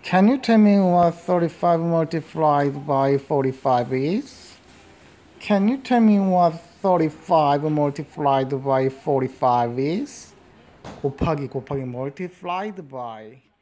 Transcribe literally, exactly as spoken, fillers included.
Can you tell me what thirty-five multiplied by forty-five is? Can you tell me what thirty-five multiplied by forty-five is? 곱하기 곱하기 multiplied by